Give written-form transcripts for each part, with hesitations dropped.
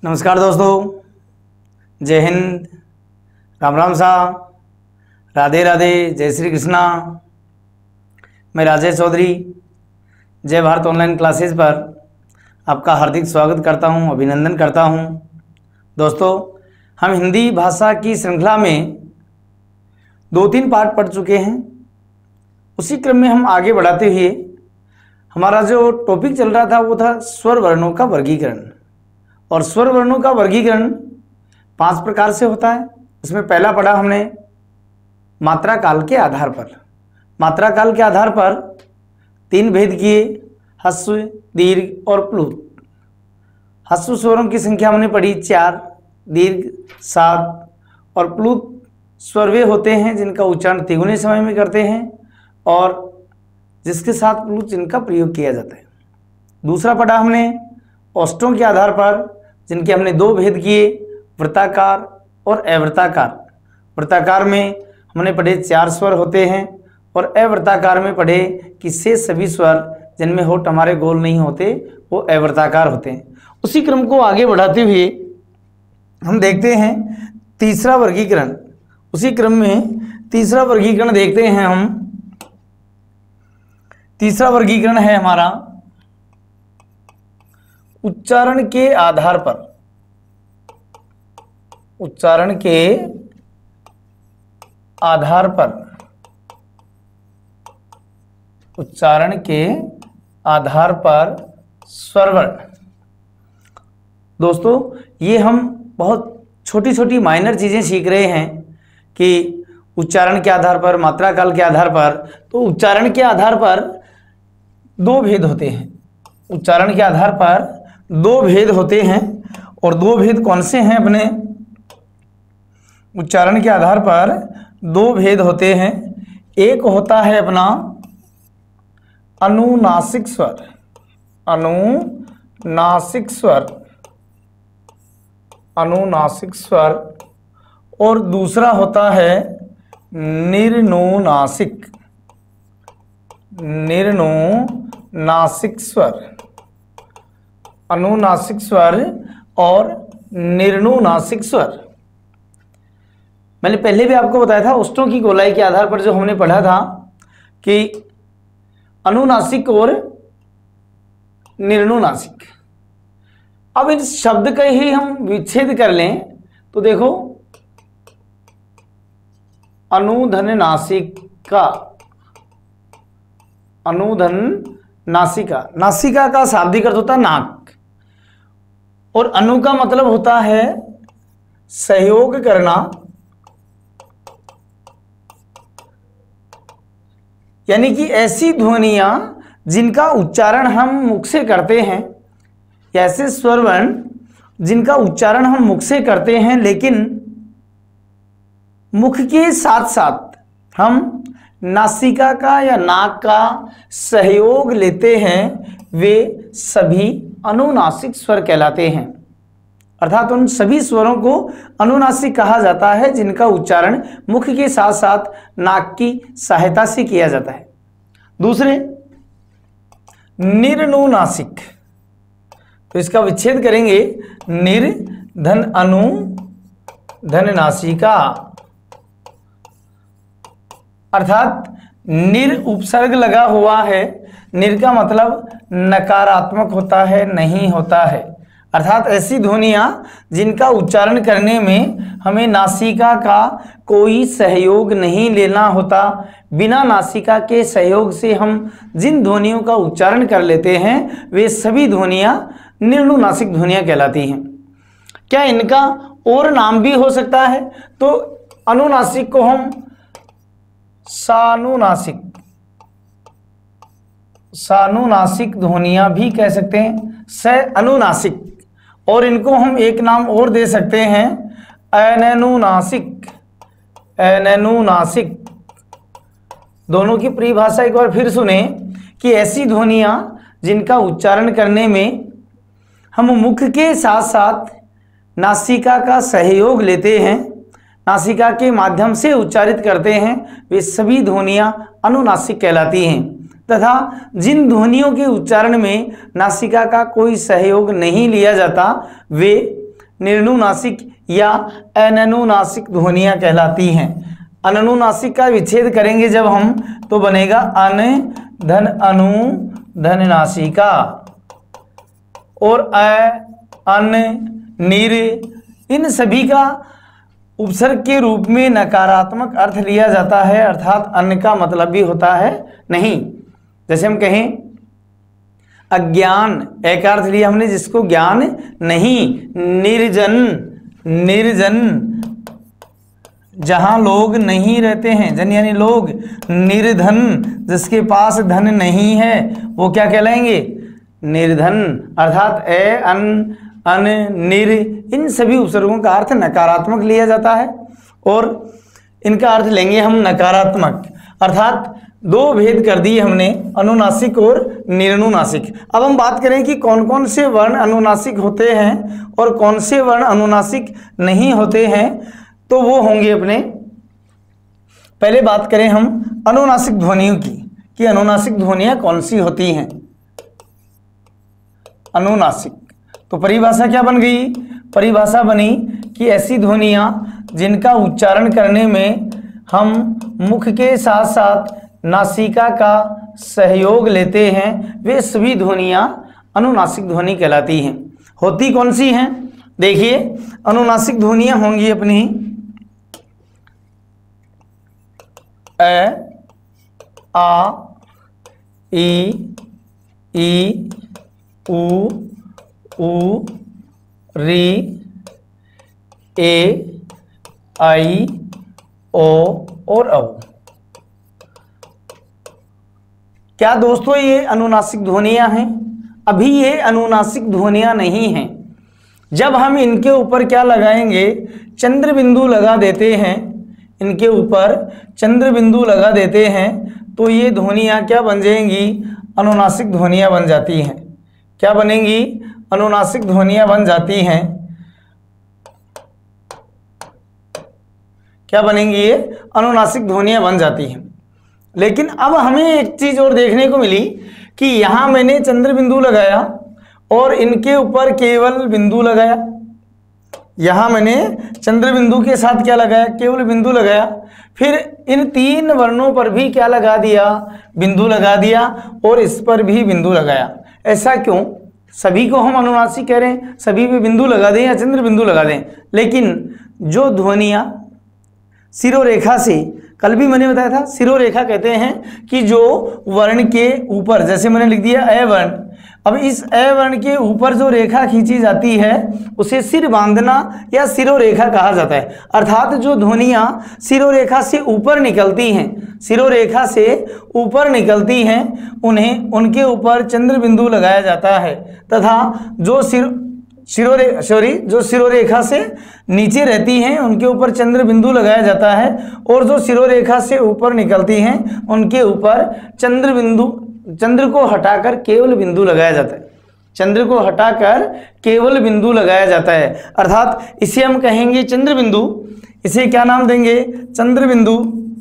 नमस्कार दोस्तों, जय हिंद, राम राम सा, राधे राधे, जय श्री कृष्णा। मैं राजेश चौधरी जय भारत ऑनलाइन क्लासेस पर आपका हार्दिक स्वागत करता हूं, अभिनंदन करता हूं। दोस्तों, हम हिंदी भाषा की श्रृंखला में 2-3 पाठ पढ़ चुके हैं। उसी क्रम में हम आगे बढ़ाते हुए हमारा जो टॉपिक चल रहा था वो था स्वर वर्णों का वर्गीकरण। और स्वर वर्णों का वर्गीकरण 5 प्रकार से होता है। इसमें पहला पढ़ा हमने मात्रा काल के आधार पर। मात्रा काल के आधार पर 3 भेद किए, ह्रस्व, दीर्घ और प्लुत। ह्रस्व स्वरों की संख्या हमने पढ़ी 4, दीर्घ 7 और प्लुत स्वर वे होते हैं जिनका उच्चारण तिगुने समय में करते हैं और जिसके साथ प्लुत जिनका प्रयोग किया जाता है। दूसरा पढ़ा हमने ओष्ठों के आधार पर, जिनके हमने 2 भेद किए, वृत्ताकार और अवृत्ताकार। वृत्ताकार में हमने पढ़े 4 स्वर होते हैं और अवृत्ताकार में पढ़े कि से सभी स्वर जिनमें होठ हमारे गोल नहीं होते वो अवृत्ताकार होते हैं। उसी क्रम को आगे बढ़ाते हुए हम देखते हैं तीसरा वर्गीकरण। उसी क्रम में तीसरा वर्गीकरण देखते हैं हम। तीसरा वर्गीकरण है हमारा उच्चारण के आधार पर। उच्चारण के आधार पर, उच्चारण के आधार पर स्वरवर्ण। दोस्तों, ये हम बहुत छोटी छोटी माइनर चीजें सीख रहे हैं कि उच्चारण के आधार पर, मात्रा काल के आधार पर। तो उच्चारण के आधार पर 2 भेद होते हैं। उच्चारण के आधार पर 2 भेद होते हैं और 2 भेद कौन से हैं अपने? उच्चारण के आधार पर 2 भेद होते हैं। एक होता है अपना अनुनासिक स्वर, अनुनासिक स्वर, अनुनासिक स्वर, और दूसरा होता है निर्नुनासिक, निर्नुनासिक स्वर। अनुनासिक स्वर और निर्नुनासिक स्वर। मैंने पहले भी आपको बताया था ओष्ठों की गोलाई के आधार पर जो हमने पढ़ा था कि अनुनासिक और निर्नुनासिक। अब इस शब्द का ही हम विच्छेद कर लें तो देखो, अनुधन नासिका, अनुधन नासिका। नासिका का शाब्दिक अर्थ होता है नाक और अनु का मतलब होता है सहयोग करना, यानी कि ऐसी ध्वनियां जिनका उच्चारण हम मुख से करते हैं, ऐसे स्वरवर्ण जिनका उच्चारण हम मुख से करते हैं लेकिन मुख के साथ साथ हम नासिका का या नाक का सहयोग लेते हैं, वे सभी अनुनासिक स्वर कहलाते हैं। अर्थात उन सभी स्वरों को अनुनासिक कहा जाता है जिनका उच्चारण मुख के साथ साथ नाक की सहायता से किया जाता है। दूसरे निर्नुनासिक, तो इसका विच्छेद करेंगे, निर धन अनु धन नासिका। अर्थात निर उपसर्ग लगा हुआ है। निर का मतलब नकारात्मक होता है, नहीं होता है। अर्थात ऐसी ध्वनियां जिनका उच्चारण करने में हमें नासिका का कोई सहयोग नहीं लेना होता। बिना नासिका के सहयोग से हम जिन ध्वनियों का उच्चारण कर लेते हैं वे सभी ध्वनियां निर्नुनासिक ध्वनियां कहलाती हैं। क्या इनका और नाम भी हो सकता है? तो अनुनासिक को हम सानुनासिक, सानुनासिक ध्वनियां भी कह सकते हैं, स अनुनासिक। और इनको हम एक नाम और दे सकते हैं, अननुनासिक, अननुनासिक। दोनों की परिभाषा एक बार फिर सुने कि ऐसी ध्वनियां जिनका उच्चारण करने में हम मुख के साथ साथ नासिका का सहयोग लेते हैं, नासिका के माध्यम से उच्चारित करते हैं, वे सभी ध्वनियां अनुनासिक कहलाती हैं। तथा जिन ध्वनियों के उच्चारण में नासिका का कोई सहयोग नहीं लिया जाता वे निर्नुनासिक या अननुनासिक ध्वनियां कहलाती हैं। अनुनासिक का विच्छेद करेंगे जब हम तो बनेगा अन धन अनु धन नासिका, और अ अन निर इन सभी का उपसर्ग के रूप में नकारात्मक अर्थ लिया जाता है, अर्थात अन्न का मतलब भी होता है नहीं। जैसे हम कहें अज्ञान, एक अर्थ लिया हमने जिसको ज्ञान नहीं। निर्जन, निर्जन जहां लोग नहीं रहते हैं, जन यानी लोग। निर्धन जिसके पास धन नहीं है वो क्या कहलाएंगे? निर्धन। अर्थात ए अन अन निर इन सभी उपसर्गों का अर्थ नकारात्मक लिया जाता है और इनका अर्थ लेंगे हम नकारात्मक। अर्थात दो भेद कर दिए हमने, अनुनासिक और निर्नुनासिक। अब हम बात करें कि कौन कौन से वर्ण अनुनासिक होते हैं और कौन से वर्ण अनुनासिक नहीं होते हैं, तो वो होंगे अपने। पहले बात करें हम अनुनासिक ध्वनियों की कि अनुनासिक ध्वनियां कौन सी होती हैं। अनुनासिक, तो परिभाषा क्या बन गई? परिभाषा बनी कि ऐसी ध्वनियां जिनका उच्चारण करने में हम मुख के साथ साथ नासिका का सहयोग लेते हैं, वे सभी ध्वनियां अनुनासिक ध्वनि कहलाती हैं। होती कौन सी हैं? देखिए, अनुनासिक ध्वनियां होंगी अपनी अ, आ, ई, उ, री, ए, आई, ओ और औ। क्या दोस्तों ये अनुनासिक ध्वनियां हैं? अभी ये अनुनासिक ध्वनियां नहीं हैं। जब हम इनके ऊपर क्या लगाएंगे? चंद्र बिंदु लगा देते हैं, इनके ऊपर चंद्र बिंदु लगा देते हैं तो ये ध्वनियां क्या बन जाएंगी? अनुनासिक ध्वनियां बन जाती हैं। क्या बनेंगी? अनुनासिक ध्वनियां बन जाती हैं। क्या बनेंगी? ये अनुनासिक ध्वनियां बन जाती हैं। लेकिन अब हमें एक चीज और देखने को मिली कि यहां मैंने चंद्र बिंदु लगाया और इनके ऊपर केवल बिंदु लगाया। यहां मैंने चंद्र बिंदु के साथ क्या लगाया? केवल बिंदु लगाया। फिर इन तीन वर्णों पर भी क्या लगा दिया? बिंदु लगा दिया, और इस पर भी बिंदु लगाया। ऐसा क्यों? सभी को हम अनुनासिक कह रहे हैं, सभी पे बिंदु लगा दें या चंद्र बिंदु लगा दें, लेकिन जो ध्वनियां शिरोरेखा से, कल भी मैंने बताया था, शिरोरेखा कहते हैं कि जो वर्ण के ऊपर, जैसे मैंने लिख दिया अ वर्ण, अब इस अ वर्ण के ऊपर जो रेखा खींची जाती है उसे सिर बांधना या शिरोरेखा कहा जाता है। अर्थात जो ध्वनियां शिरोरेखा से ऊपर निकलती हैं, शिरोरेखा से ऊपर निकलती हैं, उन्हें उनके ऊपर चंद्र बिंदु लगाया जाता है, तथा जो जो शिरोरेखा से नीचे रहती हैं उनके ऊपर चंद्र बिंदु लगाया जाता है, और जो शिरोरेखा से ऊपर निकलती हैं उनके ऊपर चंद्र को हटाकर केवल बिंदु लगाया जाता है। चंद्र को हटाकर केवल बिंदु लगाया जाता है। अर्थात इसे हम कहेंगे चंद्र बिंदु। इसे क्या नाम देंगे? चंद्र बिंदु।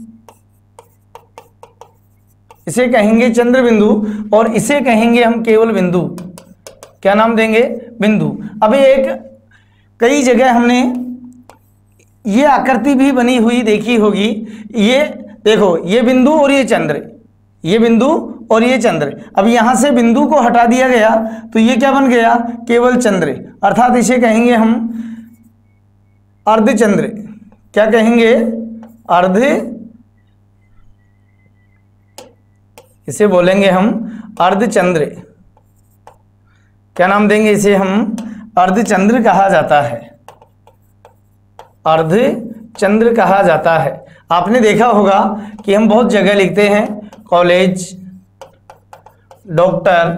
इसे कहेंगे चंद्र बिंदु, और इसे कहेंगे हम केवल बिंदु। क्या नाम देंगे? बिंदु। अभी एक कई जगह हमने ये आकृति भी बनी हुई देखी होगी। ये देखो, ये बिंदु और ये चंद्र, ये बिंदु और ये चंद्र। अब यहां से बिंदु को हटा दिया गया तो ये क्या बन गया? केवल चंद्र। अर्थात इसे कहेंगे हम अर्धचंद्र। क्या कहेंगे? अर्ध, इसे बोलेंगे हम अर्धचंद्र। क्या नाम देंगे इसे? हम अर्धचंद्र कहा जाता है। अर्धचंद्र कहा जाता है। आपने देखा होगा कि हम बहुत जगह लिखते हैं कॉलेज, डॉक्टर,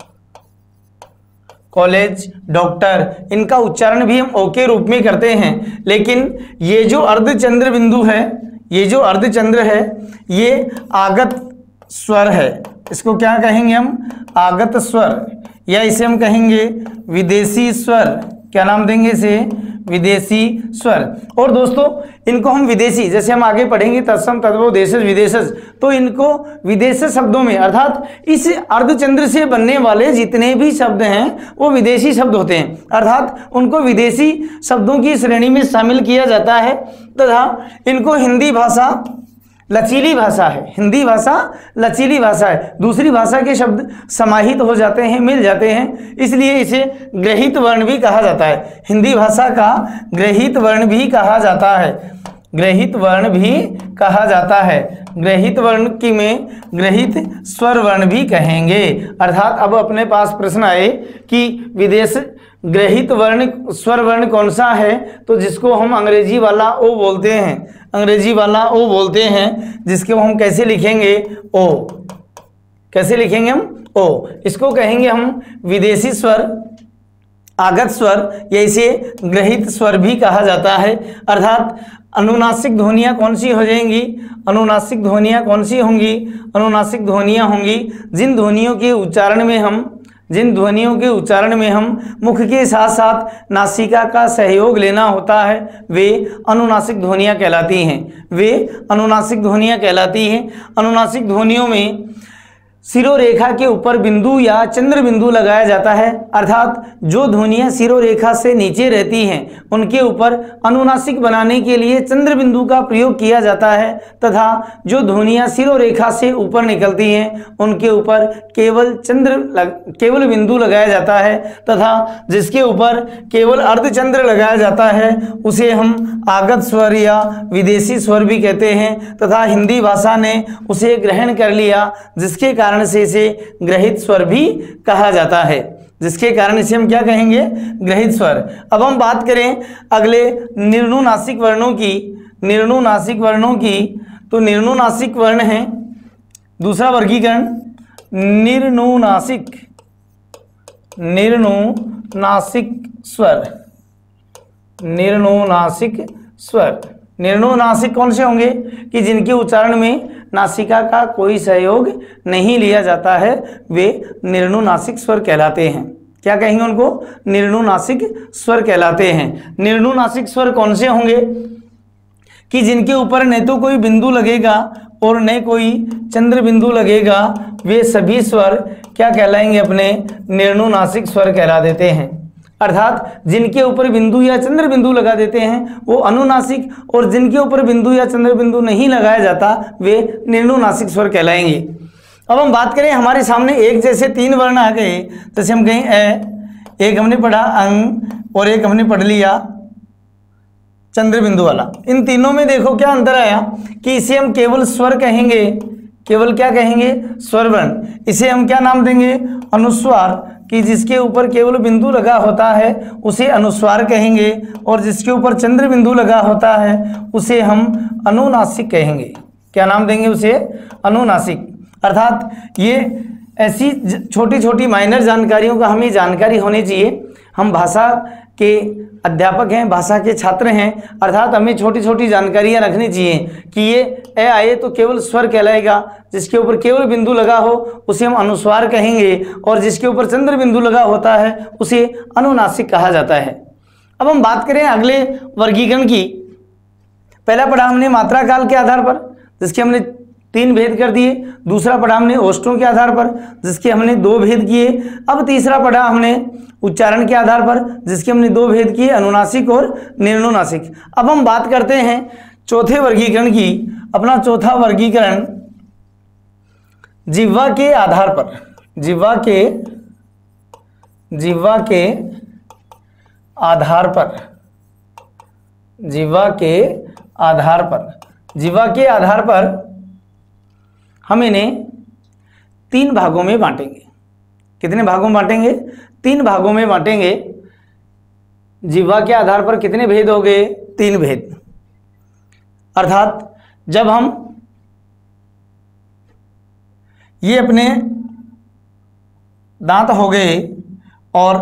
कॉलेज, डॉक्टर, इनका उच्चारण भी हम ओ के रूप में करते हैं। लेकिन ये जो अर्धचंद्र बिंदु है, ये जो अर्धचंद्र है, ये आगत स्वर है। इसको क्या कहेंगे हम? आगत स्वर, या इसे हम कहेंगे विदेशी स्वर। क्या नाम देंगे इसे? विदेशी स्वर। और दोस्तों इनको हम विदेशी, जैसे हम आगे पढ़ेंगे तत्सम तद्भव देशज विदेशज, तो इनको विदेशी शब्दों में अर्थात इस अर्धचंद्र से बनने वाले जितने भी शब्द हैं वो विदेशी शब्द होते हैं, अर्थात उनको विदेशी शब्दों की श्रेणी में शामिल किया जाता है। तथा इनको हिंदी भाषा लचीली भाषा है, हिंदी भाषा लचीली भाषा है, दूसरी भाषा के शब्द समाहित हो जाते हैं, मिल जाते हैं, इसलिए इसे ग्रहित वर्ण भी कहा जाता है। हिंदी भाषा का ग्रहित वर्ण भी कहा जाता है, ग्रहित वर्ण भी कहा जाता है। ग्रहित वर्ण की में ग्रहित स्वर वर्ण भी कहेंगे। अर्थात अब अपने पास प्रश्न आए कि विदेश ग्रहित वर्ण स्वर वर्ण कौन सा है, तो जिसको हम अंग्रेजी वाला ओ बोलते हैं, अंग्रेजी वाला ओ बोलते हैं, जिसको हम कैसे लिखेंगे, ओ, कैसे लिखेंगे हम, ओ। इसको कहेंगे हम विदेशी स्वर, आगत स्वर, या इसे ग्रहित स्वर भी कहा जाता है। अर्थात अनुनासिक ध्वनियाँ कौन सी हो जाएंगी, अनुनासिक ध्वनियाँ कौन सी होंगी, अनुनासिक ध्वनियाँ होंगी जिन ध्वनियों के उच्चारण में हम, जिन ध्वनियों के उच्चारण में हम मुख के साथ साथ नासिका का सहयोग लेना होता है वे अनुनासिक ध्वनियाँ कहलाती हैं, वे अनुनासिक ध्वनियाँ कहलाती हैं। अनुनासिक ध्वनियों में शिरोरेखा के ऊपर बिंदु या चंद्र बिंदु लगाया जाता है, अर्थात जो ध्वनियाँ शिरोरेखा से नीचे रहती हैं उनके ऊपर अनुनासिक बनाने के लिए चंद्र बिंदु का प्रयोग किया जाता है, तथा जो ध्वनियाँ शिरोरेखा से ऊपर निकलती हैं उनके ऊपर केवल बिंदु लगाया जाता है, तथा जिसके ऊपर केवल अर्धचंद्र लगाया जाता है उसे हम आगत स्वर या विदेशी स्वर भी कहते हैं। तथा हिंदी भाषा ने उसे ग्रहण कर लिया, जिसके कारण से इसे ग्रहित स्वर भी कहा जाता है, जिसके कारण इसे हम क्या कहेंगे, ग्रहित स्वर। अब हम बात करें अगले निर्नुनासिक वर्णों की, निर्नुनासिक वर्णों की, तो निर्नुनासिक वर्ण है दूसरा वर्गीकरण निर्नुनासिक, निर्नुनासिक स्वर, निर्नुनासिक स्वर। निर्नुनासिक कौन से होंगे कि जिनके उच्चारण में नासिका का कोई सहयोग नहीं लिया जाता है, वे निर्नुनासिक स्वर कहलाते हैं। क्या कहेंगे उनको, निर्नुनासिक स्वर कहलाते हैं। निर्नुनासिक स्वर कौन से होंगे कि जिनके ऊपर न तो कोई बिंदु लगेगा और न कोई चंद्र बिंदु लगेगा, वे सभी स्वर क्या कहलाएंगे, अपने निर्नुनासिक स्वर कहला देते हैं। अर्थात जिनके ऊपर बिंदु या चंद्र बिंदु लगा देते हैं वो अनुनासिक, और जिनके ऊपर बिंदु या चंद्र बिंदु नहीं लगाया जाता वे निर्नुनासिक स्वर कहलाएंगे। अब हम बात करें, हमारे सामने एक जैसे तीन वर्ण आ गए, जैसे हम कहें ए, एक हमने पढ़ा अंग और एक हमने पढ़ लिया चंद्र बिंदु वाला। इन तीनों में देखो क्या अंतर आया कि इसे हम केवल स्वर कहेंगे, केवल क्या कहेंगे, स्वर वर्ण। इसे हम क्या नाम देंगे, अनुस्वार, कि जिसके ऊपर केवल बिंदु लगा होता है उसे अनुस्वार कहेंगे, और जिसके ऊपर चंद्र बिंदु लगा होता है उसे हम अनुनासिक कहेंगे। क्या नाम देंगे उसे, अनुनासिक। अर्थात ये ऐसी छोटी छोटी माइनर जानकारियों का हमें जानकारी होनी चाहिए। हम भाषा के अध्यापक हैं, भाषा के छात्र हैं, अर्थात हमें छोटी छोटी जानकारियां रखनी चाहिए कि ये ए आए तो केवल स्वर कहलाएगा, जिसके ऊपर केवल बिंदु लगा हो उसे हम अनुस्वार कहेंगे, और जिसके ऊपर चंद्र बिंदु लगा होता है उसे अनुनासिक कहा जाता है। अब हम बात करें अगले वर्गीकरण की। पहला पढ़ा हमने मात्रा काल के आधार पर, जिसके हमने 3 भेद कर दिए। दूसरा पढ़ा हमने ओष्ठों के आधार पर, जिसके हमने 2 भेद किए। अब तीसरा पढ़ा हमने उच्चारण के आधार पर, जिसके हमने 2 भेद किए, अनुनासिक और निर्नुनासिक। अब हम बात करते हैं चौथे वर्गीकरण की। अपना चौथा वर्गीकरण जिह्वा के आधार पर, जिह्वा के आधार पर, जिह्वा के आधार पर, जिह्वा के आधार पर हम इन्हें 3 भागों में बांटेंगे। कितने भागों में बांटेंगे, 3 भागों में बांटेंगे। जिह्वा के आधार पर कितने भेद हो गए, 3 भेद। अर्थात जब हम ये अपने दांत हो गए और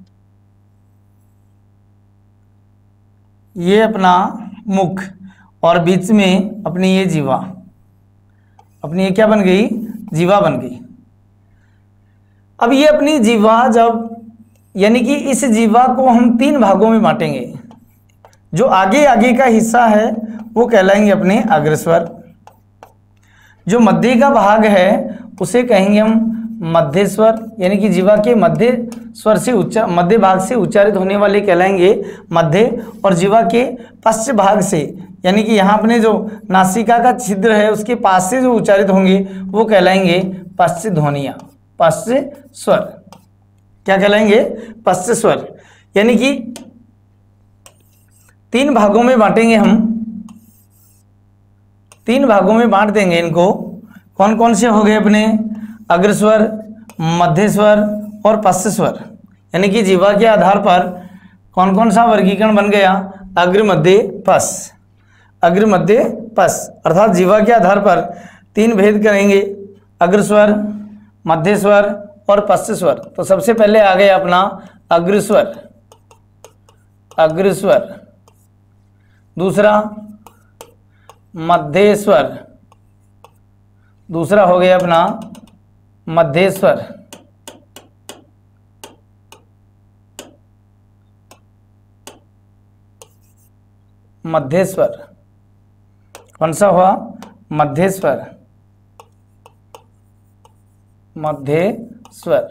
ये अपना मुख और बीच में अपनी ये जीवा, अपनी ये क्या बन गई, जीवा बन गई। अब ये अपनी जीवा जब, यानी कि इस जीवा को हम 3 भागों में बांटेंगे। जो आगे आगे का हिस्सा है वो कहलाएंगे अपने अग्रस्वर। जो मध्य का भाग है उसे कहेंगे हम मध्य स्वर, यानी कि जीवा के मध्य स्वर से मध्य भाग से उच्चारित होने वाले कहलाएंगे मध्य, और जीवा के पश्च भाग से, यानी कि यहाँ अपने जो नासिका का छिद्र है उसके पास से जो उच्चारित होंगे वो कहलाएंगे पश्च ध्वनियाँ, पश्च स्वर। क्या कहलाएंगे? पश्च स्वर। यानी कि 3 भागों में बांटेंगे हम, 3 भागों में बांट देंगे इनको। कौन कौन से हो गए अपने? अग्रस्वर, मध्य स्वर और पश्च स्वर। यानी कि जीवा के आधार पर कौन कौन सा वर्गीकरण बन गया? अग्र मध्य पश्च, अग्र मध्य पश्च। अर्थात जीवा के आधार पर 3 भेद करेंगे, अग्रस्वर, मध्य स्वर और पश्च स्वर। तो सबसे पहले आ गया अपना अग्रस्वर, अग्रस्वर। दूसरा मध्य स्वर, दूसरा हो गया अपना मध्य स्वर। मध्य स्वर कौन सा हुआ? मध्य स्वर, मध्य स्वर।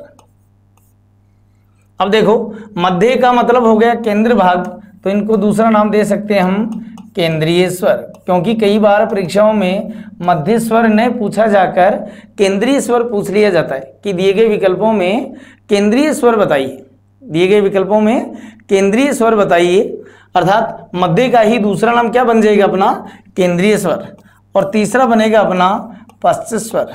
अब देखो, मध्य का मतलब हो गया केंद्र भाग, तो इनको दूसरा नाम दे सकते हैं हम केंद्रीय स्वर, क्योंकि कई बार परीक्षाओं में मध्य स्वर न पूछा जाकर केंद्रीय स्वर पूछ लिया जाता है कि दिए गए विकल्पों में केंद्रीय स्वर बताइए, दिए गए विकल्पों में केंद्रीय स्वर बताइए। अर्थात मध्य का ही दूसरा नाम क्या बन जाएगा? अपना केंद्रीय स्वर। और तीसरा बनेगा अपना पश्च स्वर,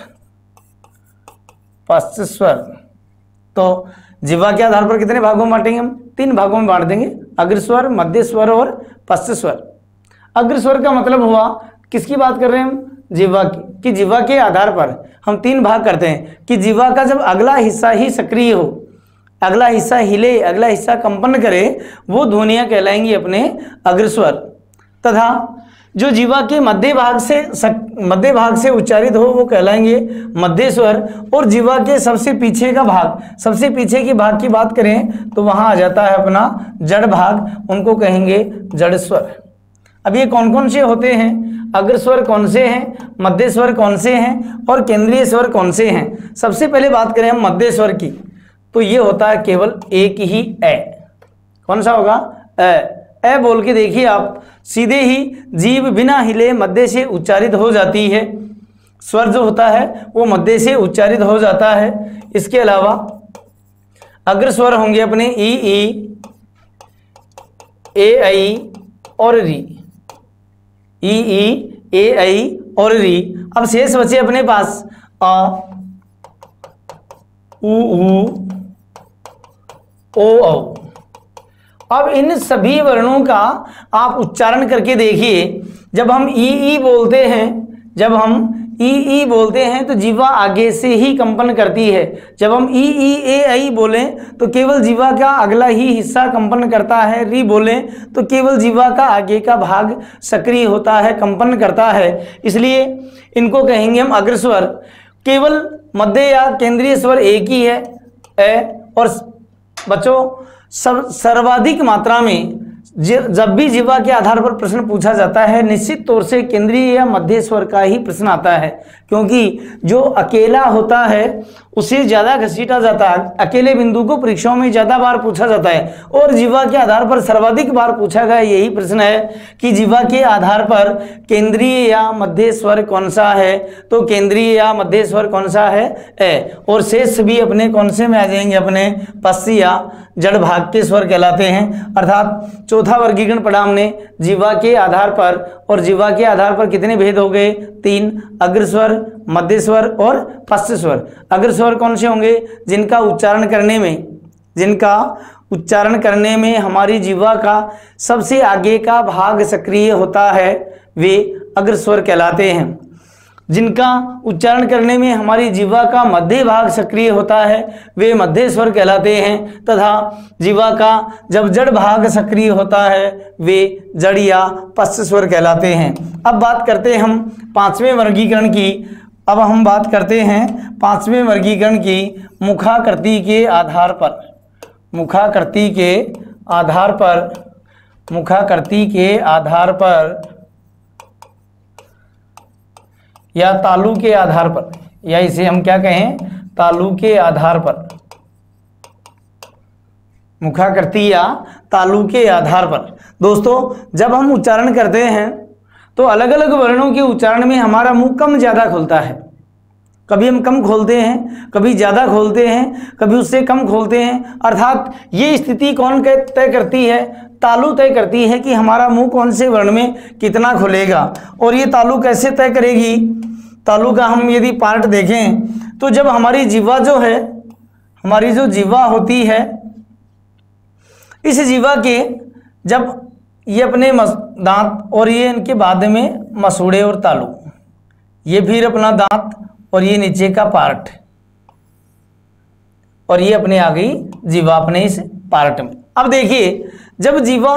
पश्च स्वर। तो जिह्वा के आधार पर कितने भागों में बांटेंगे हम? 3 भागों में बांट देंगे, अग्रस्वर, मध्य स्वर और पश्च स्वर। अग्रस्वर का मतलब हुआ, किसकी बात कर रहे हैं हम? जिह्वा की, कि जिह्वा के आधार पर हम 3 भाग करते हैं कि जिह्वा का जब अगला हिस्सा ही सक्रिय हो, अगला हिस्सा हिले, अगला हिस्सा कंपन करे, वो ध्वनियां कहलाएंगी अपने अग्रस्वर। तथा जो जिह्वा के मध्य भाग से उच्चारित हो वो कहलाएंगे मध्य स्वर। और जिह्वा के सबसे पीछे का भाग, सबसे पीछे के भाग की बात करें तो वहां आ जाता है अपना जड़ भाग, उनको कहेंगे जड़ स्वर। अब ये कौन कौन से होते हैं? अग्रस्वर कौन से हैं, मध्य स्वर कौन से हैं और केंद्रीय स्वर कौन से हैं? सबसे पहले बात करें हम मध्य स्वर की, तो ये होता है केवल एक ही ए। कौन सा होगा? ए बोल के देखिए आप, सीधे ही जीभ बिना हिले मध्य से उच्चारित हो जाती है। स्वर जो होता है वो मध्य से उच्चारित हो जाता है। इसके अलावा अग्रस्वर होंगे अपने ई, ए आई और री, ई, ए आई और री। अब शेष बचे अपने पास अ, उ, ओ, औ। अब इन सभी वर्णों का आप उच्चारण करके देखिए। जब हम ई बोलते हैं, जब हम ई बोलते हैं तो जीवा आगे से ही कंपन करती है। जब हम ई, ए आई बोलें तो केवल जीवा का अगला ही हिस्सा कंपन करता है। री बोलें तो केवल जीवा का आगे का भाग सक्रिय होता है, कंपन करता है। इसलिए इनको कहेंगे हम अग्रस्वर। केवल मध्य या केंद्रीय स्वर एक ही है, ए। और बच्चों, सर्वाधिक मात्रा में जब भी जिह्वा के आधार पर प्रश्न पूछा जाता है, निश्चित तौर से केंद्रीय या मध्य स्वर का ही प्रश्न आता है, क्योंकि जो अकेला होता है उसे ज़्यादा घसीटा जाता है। अकेले बिंदु को परीक्षाओं में ज़्यादा बार पूछा जाता है और जिह्वा के आधार पर सर्वाधिक बार पूछा गया यही प्रश्न है कि जिह्वा के आधार पर केंद्रीय या मध्य स्वर कौन सा है? तो केंद्रीय या मध्य स्वर कौन सा है? ए। और शेष भी अपने कौन से में आ जाएंगे? अपने पश्च या जड़ भाग के स्वर कहलाते हैं। अर्थात चौथा वर्गीकरण पढ़ा हमने जिह्वा के आधार पर, और जिह्वा के आधार पर कितने भेद हो गए? 3, अग्रस्वर, मध्य स्वर और पश्च स्वर। अग्रस्वर कौन से होंगे? जिनका उच्चारण करने में हमारी जिह्वा का सबसे आगे का भाग सक्रिय होता है, वे अग्रस्वर कहलाते हैं। जिनका उच्चारण करने में हमारी जिह्वा का मध्य भाग सक्रिय होता है, वे मध्य स्वर कहलाते हैं। तथा जिह्वा का जब जड़ भाग सक्रिय होता है, वे जड़ या पश्च स्वर कहलाते हैं। अब बात करते हैं हम 5वें वर्गीकरण की। अब हम बात करते हैं 5वें वर्गीकरण की मुखाकृति के आधार पर। मुखाकृति के आधार पर मुखाकृति के आधार पर या तालु के आधार पर, या इसे हम क्या कहें, तालु के आधार पर, मुखाकृति या तालु के आधार पर। दोस्तों जब हम उच्चारण करते हैं तो अलग अलग वर्णों के उच्चारण में हमारा मुंह कम ज़्यादा खुलता है। कभी हम कम खोलते हैं, कभी ज़्यादा खोलते हैं, कभी उससे कम खोलते हैं। अर्थात ये स्थिति कौन तय करती है, तालु तय करती है कि हमारा मुंह कौन से वर्ण में कितना खुलेगा। और ये तालु कैसे तय करेगी, तालु का हम यदि पार्ट देखें तो जब हमारी जीवा जो है, हमारी जो जीवा होती है, इस जीवा के जब ये अपने दांत और ये इनके बाद में मसूड़े और तालु, ये फिर अपना दांत और ये नीचे का पार्ट, और ये अपने आ गई जीवा अपने इस पार्ट में। अब देखिए जब जीवा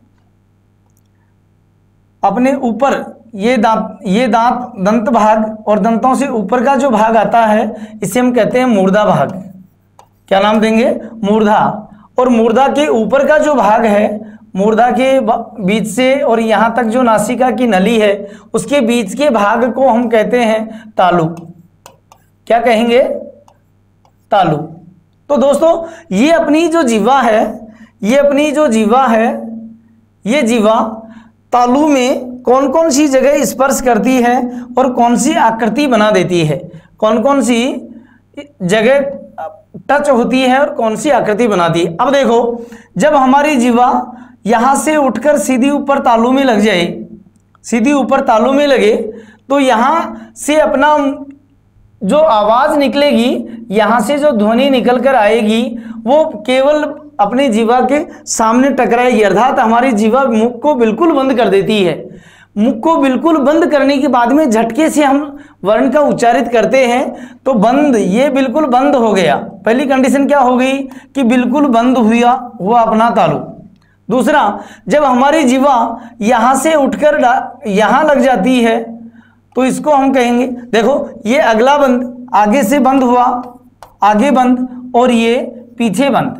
अपने ऊपर ये दांत दंत भाग और दंतों से ऊपर का जो भाग आता है इसे हम कहते हैं मूर्धा भाग। क्या नाम देंगे, मूर्धा। और मूर्धा के ऊपर का जो भाग है, मूर्धा के बीच से और यहाँ तक जो नासिका की नली है उसके बीच के भाग को हम कहते हैं तालु। क्या कहेंगे, तालु। तो दोस्तों ये अपनी जो जीवा है, ये अपनी जो जीवा है, ये जीवा तालु में कौन कौन सी जगह स्पर्श करती है और कौन सी आकृति बना देती है, कौन कौन सी जगह टच होती है और कौन सी आकृति बनाती है। अब देखो जब हमारी जीवा यहाँ से उठकर सीधी ऊपर तालु में लग जाए, सीधी ऊपर तालु में लगे तो यहाँ से अपना जो आवाज़ निकलेगी, यहाँ से जो ध्वनि निकल कर आएगी वो केवल अपनी जीवा के सामने टकराएगी। अर्थात हमारी जीवा मुख को बिल्कुल बंद कर देती है। मुख को बिल्कुल बंद करने के बाद में झटके से हम वर्ण का उच्चारित करते हैं तो बंद, ये बिल्कुल बंद हो गया। पहली कंडीशन क्या हो गई कि बिल्कुल बंद हुआ अपना तालु। दूसरा, जब हमारी जीवा यहाँ से उठकर यहाँ लग जाती है तो इसको हम कहेंगे, देखो ये अगला बंद, आगे से बंद हुआ, आगे बंद और ये पीछे बंद,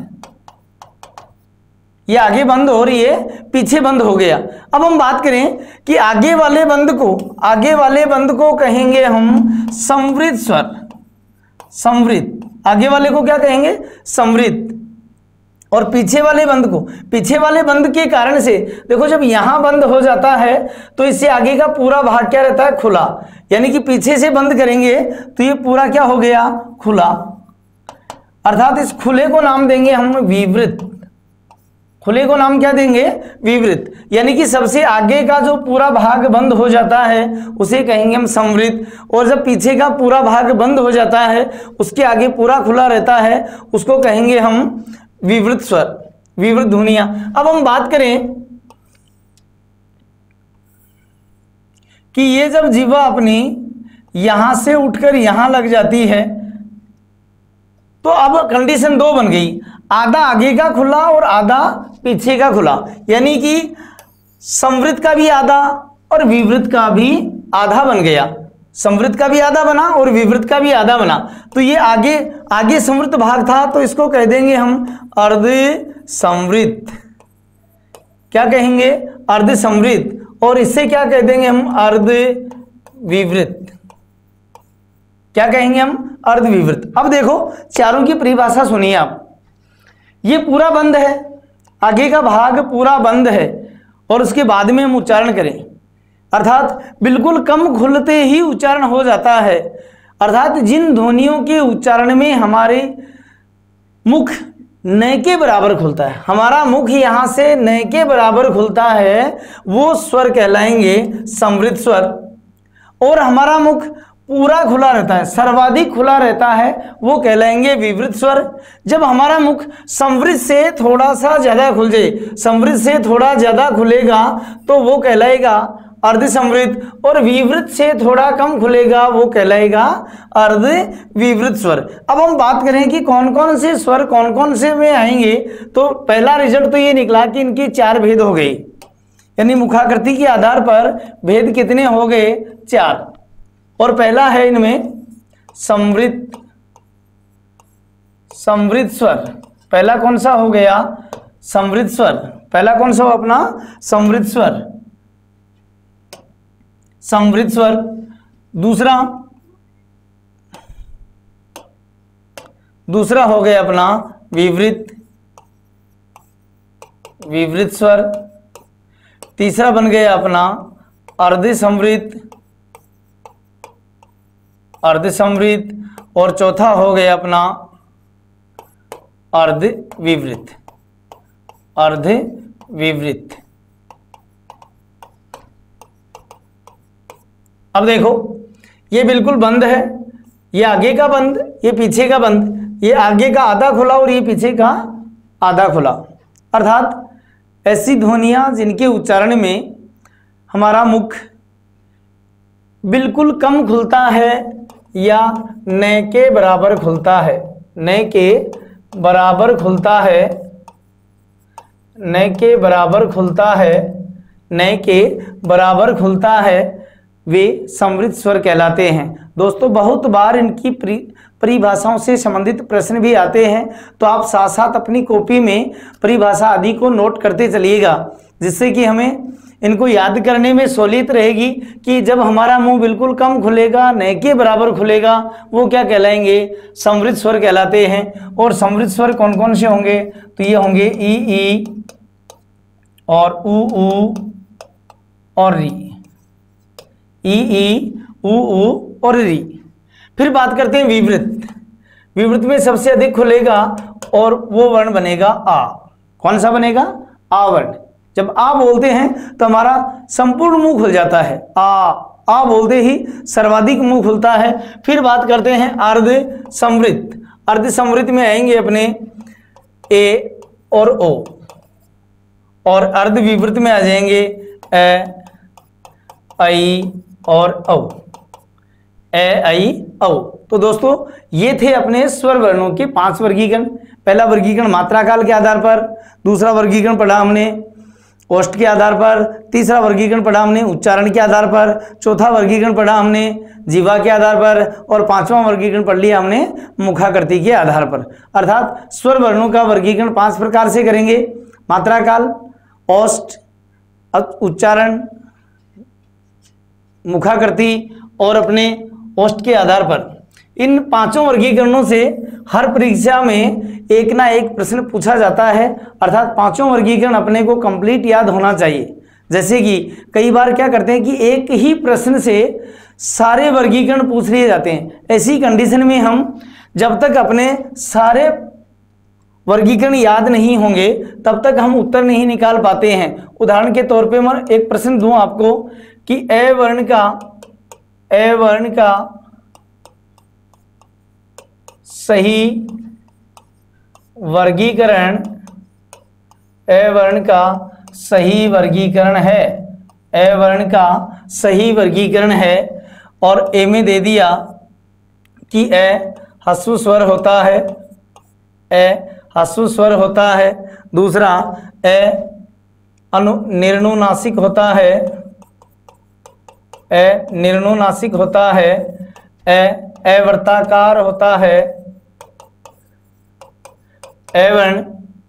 ये आगे बंद और ये पीछे बंद हो गया। अब हम बात करें कि आगे वाले बंद को कहेंगे हम संवृत स्वर, संवृत। आगे वाले को क्या कहेंगे, संवृत। और पीछे वाले बंद को, पीछे वाले बंद के कारण से देखो जब यहां बंद हो जाता है तो इससे आगे का पूरा भाग क्या रहता है, खुला। यानी कि पीछे से बंद करेंगे तो ये पूरा क्या हो गया, खुला। अर्थात इस खुले को नाम देंगे हम विवृत। खुले को नाम क्या देंगे, विवृत। यानी कि सबसे आगे का जो पूरा भाग बंद हो जाता है उसे कहेंगे हम संवृत। और जब पीछे का पूरा भाग बंद हो जाता है, उसके आगे पूरा खुला रहता है, उसको कहेंगे हम विवृत स्वर, विवृत ध्वनियां। अब हम बात करें कि ये जब जीवा अपनी यहां से उठकर यहां लग जाती है तो अब कंडीशन दो बन गई, आधा आगे का खुला और आधा पीछे का खुला। यानी कि संवृत का भी आधा और विवृत का भी आधा बन गया। संवृत का भी आधा बना और विवृत का भी आधा बना। तो ये आगे संवृत भाग था तो इसको कह देंगे हम अर्ध संवृत। क्या कहेंगे, अर्ध संवृत। और इससे क्या कह देंगे हम, अर्ध विवृत। क्या कहेंगे हम, अर्ध विवृत। अब देखो चारों की परिभाषा सुनिए आप। ये पूरा बंद है, आगे का भाग पूरा बंद है और उसके बाद में हम उच्चारण करें, अर्थात बिल्कुल कम खुलते ही उच्चारण हो जाता है। अर्थात जिन ध्वनियों के उच्चारण में हमारे मुख न के बराबर खुलता है, हमारा मुख यहाँ से न के बराबर खुलता है, वो स्वर कहलाएंगे संवृत स्वर। और हमारा मुख पूरा खुला रहता है, सर्वाधिक खुला रहता है, वो कहलाएंगे विवृत स्वर। जब हमारा मुख संवृत से थोड़ा सा ज्यादा खुल जाए, संवृत से थोड़ा ज्यादा खुलेगा तो वो कहलाएगा अर्ध संवृत। और विवृत से थोड़ा कम खुलेगा वो कहलाएगा अर्ध विवृत स्वर। अब हम बात करें कि कौन कौन से स्वर कौन कौन से में आएंगे, तो पहला रिजल्ट तो ये निकला कि इनकी 4 भेद हो गई। यानी मुखाकृति के आधार पर भेद कितने हो गए, 4। और पहला है इनमें संवृत स्वर। पहला कौन सा हो गया, संवृत स्वर पहला कौन सा हो अपना समवृत्त स्वर, समवृत्त स्वर। दूसरा हो गया अपना विवृत स्वर। तीसरा बन गया अपना अर्ध समवृत्त और चौथा हो गया अपना अर्ध विवृत। अब देखो ये बिल्कुल बंद है, ये आगे का बंद, ये पीछे का बंद, ये आगे का आधा खुला और ये पीछे का आधा खुला। अर्थात ऐसी ध्वनियां जिनके उच्चारण में हमारा मुख बिल्कुल कम खुलता है या न के बराबर खुलता है, न के बराबर खुलता है, न के बराबर खुलता है, न के बराबर खुलता है, वे समवृत्त स्वर कहलाते हैं। दोस्तों बहुत बार इनकी परिभाषाओं से संबंधित प्रश्न भी आते हैं, तो आप साथ साथ अपनी कॉपी में परिभाषा आदि को नोट करते चलिएगा, जिससे कि हमें इनको याद करने में सहूलियत रहेगी कि जब हमारा मुंह बिल्कुल कम खुलेगा, न के बराबर खुलेगा, वो क्या कहलाएंगे, समवृत्त स्वर कहलाते हैं। और समवृत्त स्वर कौन कौन से होंगे, तो ये होंगे ई और ऊ और री, ई ऊ और री। फिर बात करते हैं विवृत। विवृत में सबसे अधिक खुलेगा और वो वर्ण बनेगा आ। कौन सा बनेगा, आ वर्ण। जब आ बोलते हैं तो हमारा संपूर्ण मुंह खुल जाता है, आ बोलते ही सर्वाधिक मुंह खुलता है। फिर बात करते हैं अर्ध समवृत्त। अर्ध समवृत्त में आएंगे अपने ए और ओ, और अर्ध विवृत में आ जाएंगे ए, आई और औ, ए आई औ। तो दोस्तों ये थे अपने स्वर वर्णों के 5 वर्गीकरण। पहला वर्गीकरण मात्रा काल के आधार पर, दूसरा वर्गीकरण पढ़ा हमने ओष्ठ के आधार पर, तीसरा वर्गीकरण पढ़ा हमने उच्चारण के आधार पर, चौथा वर्गीकरण पढ़ा हमने जीवा के आधार पर, और 5वां वर्गीकरण पढ़ लिया हमने मुखाकृति के आधार पर। अर्थात स्वर वर्णों का वर्गीकरण 5 प्रकार से करेंगे, मात्रा काल, ओष्ठ, उच्चारण, मुखाकृति और अपने ओष्ठ के आधार पर। इन 5 वर्गीकरणों से हर परीक्षा में एक ना एक प्रश्न पूछा जाता है। अर्थात 5 वर्गीकरण अपने को कंप्लीट याद होना चाहिए। जैसे कि कई बार क्या करते हैं कि एक ही प्रश्न से सारे वर्गीकरण पूछ लिए जाते हैं। ऐसी कंडीशन में हम जब तक अपने सारे वर्गीकरण याद नहीं होंगे तब तक हम उत्तर नहीं निकाल पाते हैं। उदाहरण के तौर पे मैं एक प्रश्न दूं आपको कि ए वर्ण का सही वर्गीकरण, ए वर्ण का सही वर्गीकरण है, ए वर्ण का सही वर्गीकरण है, और ए में दे दिया कि ए ह्रस्व स्वर होता है, ए ह्रस्व स्वर होता है। दूसरा ए निर्नुनासिक होता है, ए निर्नुनासिक होता है, ए वृत्ताकार होता है, ए वर्ण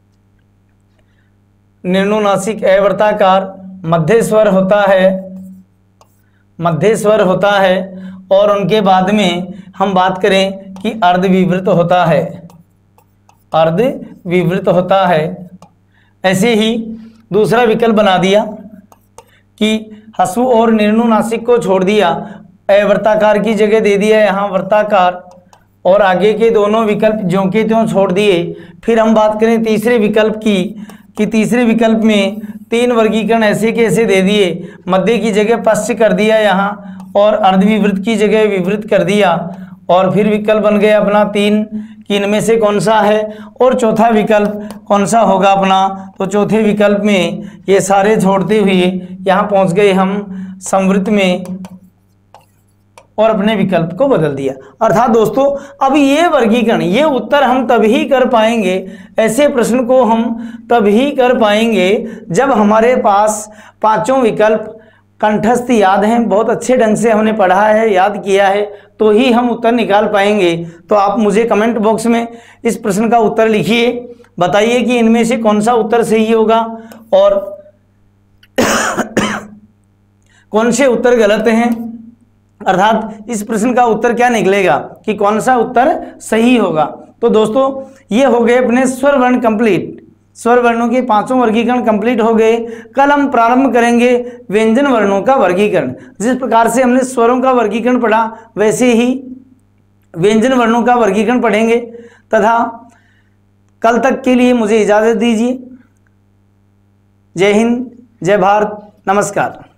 निर्नुनासिक, ए वृत्ताकार, मध्य स्वर होता है, मध्य स्वर होता है। और उनके बाद में हम बात करें कि अर्धविवृत होता है, अर्धविवृत होता है। ऐसे ही दूसरा विकल्प बना दिया कि ह्रस्व और निर्नुनासिक को छोड़ दिया, ए वृत्ताकार की जगह दे दिया यहाँ वृत्ताकार, और आगे के दोनों विकल्प ज्यों के त्यों छोड़ दिए। फिर हम बात करें तीसरे विकल्प की कि तीसरे विकल्प में 3 वर्गीकरण ऐसे के ऐसे दे दिए, मध्य की जगह पश्च कर दिया यहाँ, और अर्धविवृत की जगह विवृत कर दिया। और फिर विकल्प बन गया अपना 3 कि इनमें से कौन सा है, और चौथा विकल्प कौन सा होगा अपना। तो चौथे विकल्प में ये सारे छोड़ते हुए यहाँ पहुँच गए हम समवृत्त में, और अपने विकल्प को बदल दिया। अर्थात दोस्तों अब ये वर्गीकरण, ये उत्तर हम तभी कर पाएंगे, ऐसे प्रश्न को हम तभी कर पाएंगे जब हमारे पास 5 विकल्प कंठस्थ याद हैं, बहुत अच्छे ढंग से हमने पढ़ा है, याद किया है, तो ही हम उत्तर निकाल पाएंगे। तो आप मुझे कमेंट बॉक्स में इस प्रश्न का उत्तर लिखिए बताइए कि इनमें से कौन सा उत्तर सही होगा और कौन से उत्तर गलत हैं, अर्थात इस प्रश्न का उत्तर क्या निकलेगा कि कौन सा उत्तर सही होगा। तो दोस्तों ये हो गए अपने स्वर वर्ण कंप्लीट, स्वर वर्णों के पांचों वर्गीकरण कंप्लीट हो गए। कल हम प्रारंभ करेंगे व्यंजन वर्णों का वर्गीकरण। जिस प्रकार से हमने स्वरों का वर्गीकरण पढ़ा वैसे ही व्यंजन वर्णों का वर्गीकरण पढ़ेंगे, तथा कल तक के लिए मुझे इजाजत दीजिए। जय हिंद, जय भारत, नमस्कार।